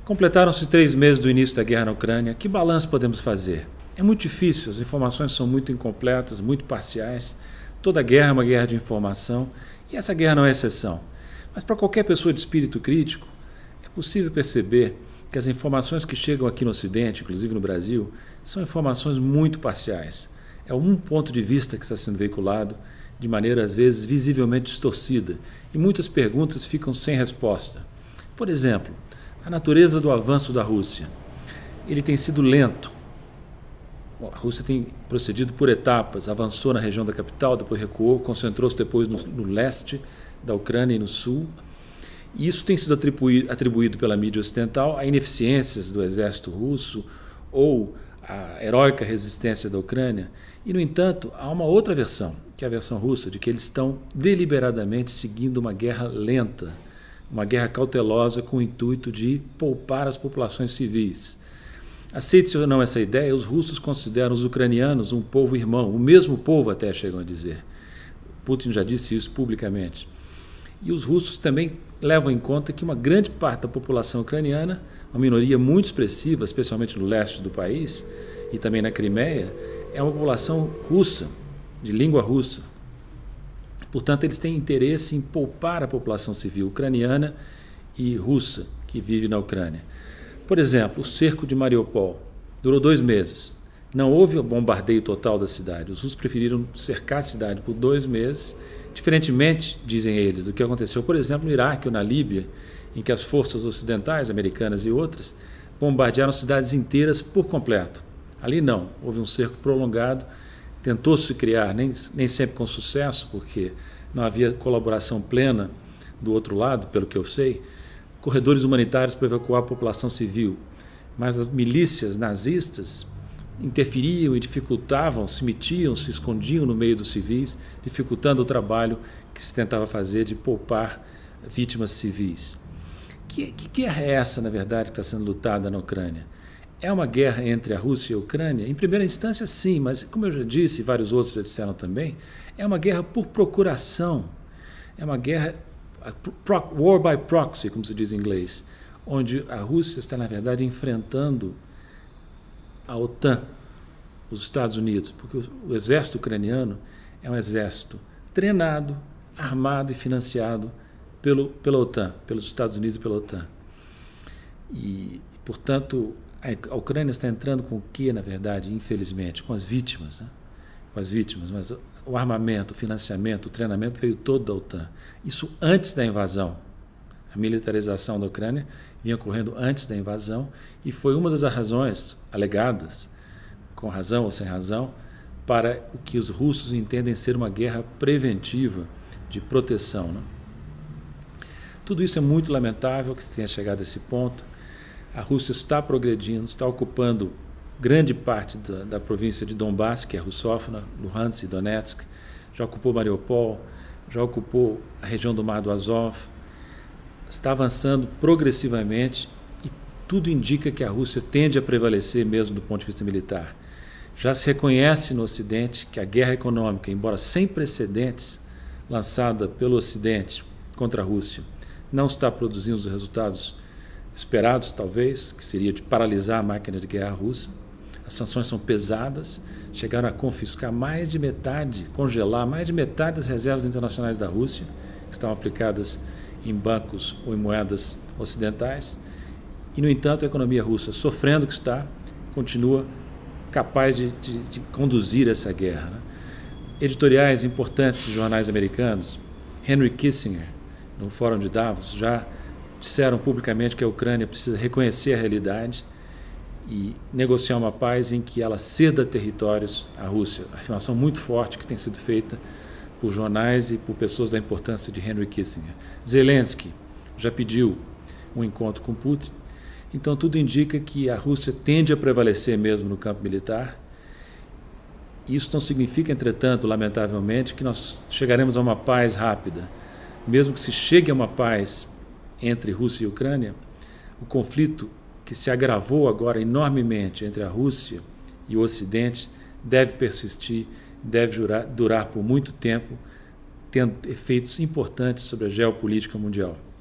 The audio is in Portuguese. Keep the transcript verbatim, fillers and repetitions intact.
Completaram-se três meses do início da guerra na Ucrânia. Que balanço podemos fazer? É muito difícil, as informações são muito incompletas, muito parciais. Toda guerra é uma guerra de informação e essa guerra não é exceção. Mas para qualquer pessoa de espírito crítico, é possível perceber que as informações que chegam aqui no Ocidente, inclusive no Brasil, são informações muito parciais. É um ponto de vista que está sendo veiculado de maneira, às vezes, visivelmente distorcida, e muitas perguntas ficam sem resposta. Por exemplo, a natureza do avanço da Rússia. Ele tem sido lento. A Rússia tem procedido por etapas, avançou na região da capital, depois recuou, concentrou-se depois no, no leste da Ucrânia e no sul. E isso tem sido atribuído, atribuído pela mídia ocidental a ineficiências do exército russo ou a heróica resistência da Ucrânia. E, no entanto, há uma outra versão, que é a versão russa, de que eles estão deliberadamente seguindo uma guerra lenta, uma guerra cautelosa com o intuito de poupar as populações civis. Aceite-se ou não essa ideia, os russos consideram os ucranianos um povo irmão, o mesmo povo até chegam a dizer. Putin já disse isso publicamente. E os russos também levam em conta que uma grande parte da população ucraniana, uma minoria muito expressiva, especialmente no leste do país e também na Crimeia, é uma população russa, de língua russa. Portanto, eles têm interesse em poupar a população civil ucraniana e russa que vive na Ucrânia. Por exemplo, o cerco de Mariupol durou dois meses. Não houve o bombardeio total da cidade. Os russos preferiram cercar a cidade por dois meses, diferentemente, dizem eles, do que aconteceu, por exemplo, no Iraque ou na Líbia, em que as forças ocidentais, americanas e outras, bombardearam cidades inteiras por completo. Ali não, houve um cerco prolongado, tentou-se criar, nem, nem sempre com sucesso, porque não havia colaboração plena do outro lado, pelo que eu sei, corredores humanitários para evacuar a população civil. Mas as milícias nazistas interferiam e dificultavam, se metiam, se escondiam no meio dos civis, dificultando o trabalho que se tentava fazer de poupar vítimas civis. Que, que guerra é essa, na verdade, que está sendo lutada na Ucrânia? É uma guerra entre a Rússia e a Ucrânia? Em primeira instância, sim, mas, como eu já disse, e vários outros já disseram também, é uma guerra por procuração. É uma guerra, war by proxy, como se diz em inglês, onde a Rússia está, na verdade, enfrentando a OTAN, os Estados Unidos, porque o exército ucraniano é um exército treinado, armado e financiado pelo, pela OTAN, pelos Estados Unidos e pela OTAN. E, portanto, a Ucrânia está entrando com o que, na verdade, infelizmente? Com as vítimas, né? Com as vítimas, mas o armamento, o financiamento, o treinamento veio todo da OTAN. Isso antes da invasão. A militarização da Ucrânia vinha ocorrendo antes da invasão e foi uma das razões alegadas, com razão ou sem razão, para o que os russos entendem ser uma guerra preventiva de proteção, né? Tudo isso é muito lamentável que se tenha chegado a esse ponto. A Rússia está progredindo, está ocupando grande parte da, da província de Donbass, que é russófona, Luhansk e Donetsk, já ocupou Mariupol, já ocupou a região do Mar do Azov, está avançando progressivamente e tudo indica que a Rússia tende a prevalecer mesmo do ponto de vista militar. Já se reconhece no Ocidente que a guerra econômica, embora sem precedentes, lançada pelo Ocidente contra a Rússia, não está produzindo os resultados esperados, talvez, que seria de paralisar a máquina de guerra russa. As sanções são pesadas, chegaram a confiscar mais de metade, congelar mais de metade das reservas internacionais da Rússia, que estavam aplicadas em bancos ou em moedas ocidentais. E, no entanto, a economia russa, sofrendo que está, continua capaz de, de, de conduzir essa guerra, né? Editoriais importantes de jornais americanos, Henry Kissinger, no Fórum de Davos, já disseram publicamente que a Ucrânia precisa reconhecer a realidade e negociar uma paz em que ela ceda territórios à Rússia. Afirmação muito forte que tem sido feita por jornais e por pessoas da importância de Henry Kissinger. Zelensky já pediu um encontro com Putin. Então tudo indica que a Rússia tende a prevalecer mesmo no campo militar. Isso não significa, entretanto, lamentavelmente, que nós chegaremos a uma paz rápida. Mesmo que se chegue a uma paz entre Rússia e Ucrânia, o conflito que se agravou agora enormemente entre a Rússia e o Ocidente deve persistir, deve durar, durar por muito tempo, tendo efeitos importantes sobre a geopolítica mundial.